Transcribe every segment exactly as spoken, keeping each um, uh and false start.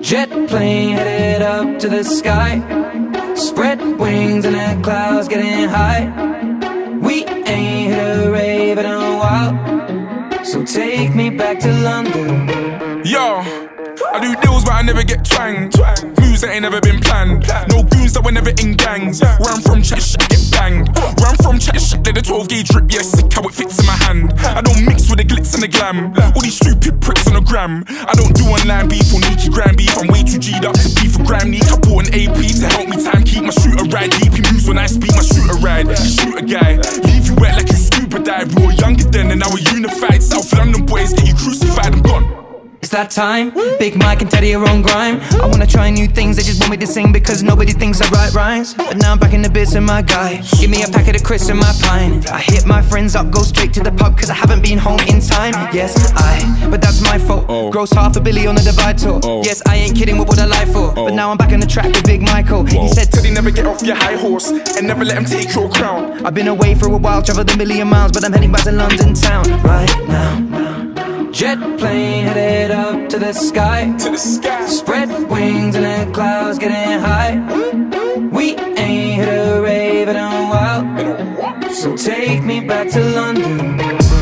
Jet plane headed up to the sky. Spread wings in the clouds getting high. We ain't hit a rave in a while, so take me back to London. Yo, I do deals but I never get twanged. Moves that ain't never been planned. No goons that were never in gangs. Where I'm from, chat shit get banged. Where I'm from, chat shit let the twelve gauge drip. Yeah, sick how it fits in my hand. I don't mix with the glitz and the glam. All these stupid pricks on the gram. I don't do online beef or Nikki gram beef. I'm way too G'd up to beef for gram neat. I bought an A P to help me time keep my shooter ride deep. He moves when I speak my shooter ride. Shoot a guy, leave you wet like you scuba dive. We were younger then and now we're unified. South London boys get you crucified, I'm gone. It's that time, Big Mike and Teddy your own grime. I wanna try new things, they just want me to sing because nobody thinks I write rhymes. But now I'm back in the biz and my guy, give me a packet of crisps and my pine. I hit my friends up, go straight to the pub cause I haven't been home in time. Yes, I, but that's my fault. oh. Gross half a billy on the divide tour. oh. Yes, I ain't kidding, what would I lie for? oh. But now I'm back on the track with Big Michael. Whoa. He said Teddy, never get off your high horse and never let him take your crown. I've been away for a while, traveled a million miles, but I'm heading back to London town right now. Jet plane headed up to the sky. To the sky. Spread wings in the clouds getting high. We ain't hit a rave in a while, so take me back to London.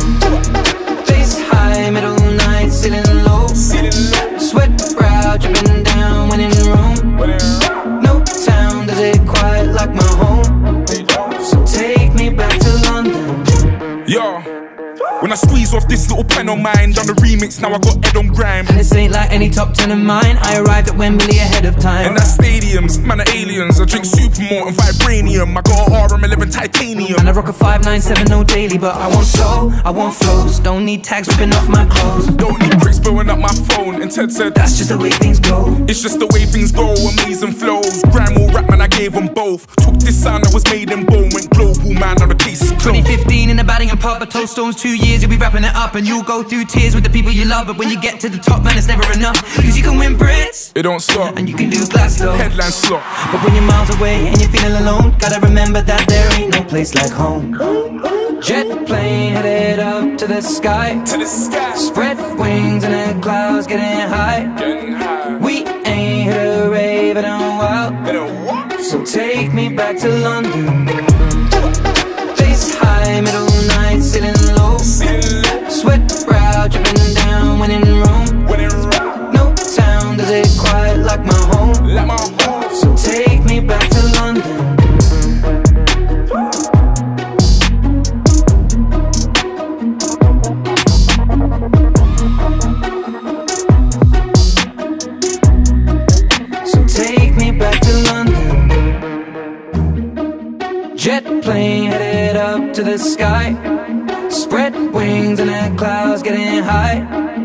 Bass high, middle night, ceiling low. Sweat brow dripping down when in Rome. No town does it quite like my home, so take me back to London. Yo, when I squeeze off this little pen on mine, done the remix, now I got Ed on grime. And this ain't like any top ten of mine, I arrived at Wembley ahead of time. And that's stadiums, man are aliens, I drink Supermalt and Vibranium. I got an R M eleven titanium. And I rock a five nine seven oh daily, but I want soul, I want flows. Don't need tags ripping off my clothes. Don't need bricks blowing up my phone. And Ted said, that's just the way things go. It's just the way things go, amazing flows. Grime or rap, man, I gave them both. Took this sound that was made in bone, went global, man, now the case is closed. twenty fifteen in the batting and pub, I told Stones two years you'll be wrapping it up. And you'll go through tears with the people you love, but when you get to the top, man, it's never enough. Cause you can win Brits, it don't stop, and you can do Glasgow, headline slot. But when you're miles away and you're feeling alone, gotta remember that there ain't no place like home. Jet plane headed up to the sky. To the sky. Spread wings in the clouds getting high. Getting high. We ain't hit a rave in a while, so take me back to London. Bass high, middle night, ceiling low. Sweat brow dripping down when in Rome. No town does it quite like my home, so take me back to London. So take me back to London. Jet plane headed up to the sky. Spread wings in the clouds getting high.